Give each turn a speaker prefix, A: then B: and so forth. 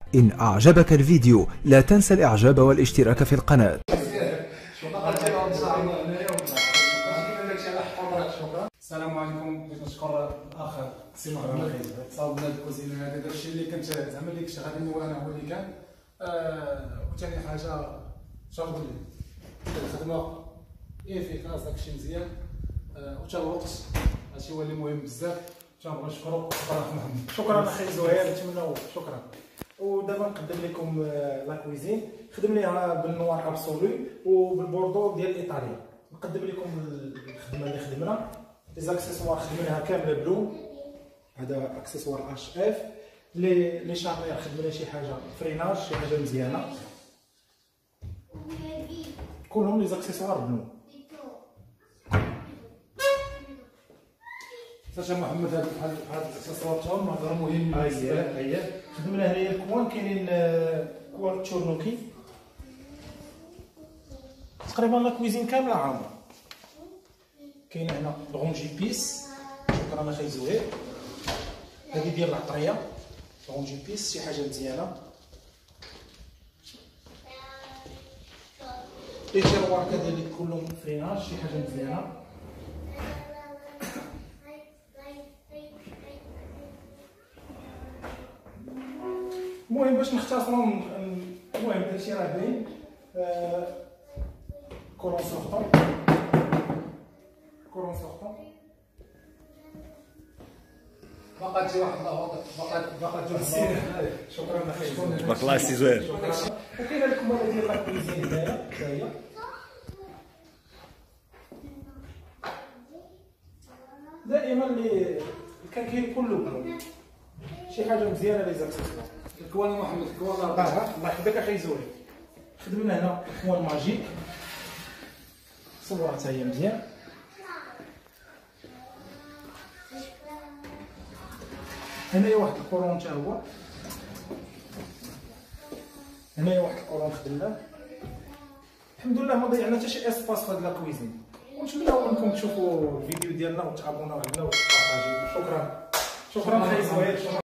A: إن أعجبك الفيديو لا تنسى الإعجاب والاشتراك في القناة.
B: السلام عليكم. بغيت نشكر الاخ سي محمد صاوبنا الكوزينه. هذا داكشي اللي كنت زعما اللي كنت غادي نولي انا هو اللي كان. وثاني حاجه شنقول لك الخدمه افيكاس داكشي مزيان، وتا الوقت هادشي هو اللي مهم بزاف. تنبغي نشكرو. شكرا محمد.
C: شكرا اخي زهير، نتمنوا شكرا. ودابا نقدم لكم لا كويزين. خدم ليها بالنوار ابسولو وبالبوردو ديال ايطاليا. نقدم لكم الخدمه اللي خدمنا. لي زاكسيسوار خدمناها كامله بلو. هذا اكسسوار اش اف. لي شارنير خدمنا شي حاجه فريناج، شي حاجه مزيانه. كلهم لي زاكسيسوار بلو.
B: سير محمد هاد الاكسسوار تاعهم هضره مهمه.
C: هي خدمنا هنايا الكوان. كاينين كوان تشورنوكي. تقريبا لا كويزين كامله عامره. كاين هنا الغونجي بيس. شكرا اخي زهير. هذه ديال العطريه الغونجي بيس، شي حاجه مزيانه. لي تيروار كذلك كلهم فريناج، شي حاجه مزيانه. المهم باش نختصروا، المهم داكشي راه باين. كولون سورطون، كولون سورطون.
B: باقا تجي واحد اللهوطه، باقا تجي واحد.
C: شكرا اخي.
D: بارك الله سي زهير.
C: وكاينه الكماله ديال لا كويزين هنايا حتى هي. دائما اللي كان كاين كله بلو، شي حاجه مزيانه لي زاكسيسوار.
B: الكوان محمد، الكوان
C: الله يحفظك اخي زهير. خدمنا هنا الكوان ماجيك، صورها حتى هي مزيان. هنايا واحد الكورون حتى هو. هنايا واحد الكورون خدمناه. الحمد لله ما ضيعنا حتى شي اسباس في هاد لا كويزين. ونتمنوا انكم تشوفوا الفيديو ديالنا وتابوناو علينا وتبارطاجيو. شكرا اخي زهير.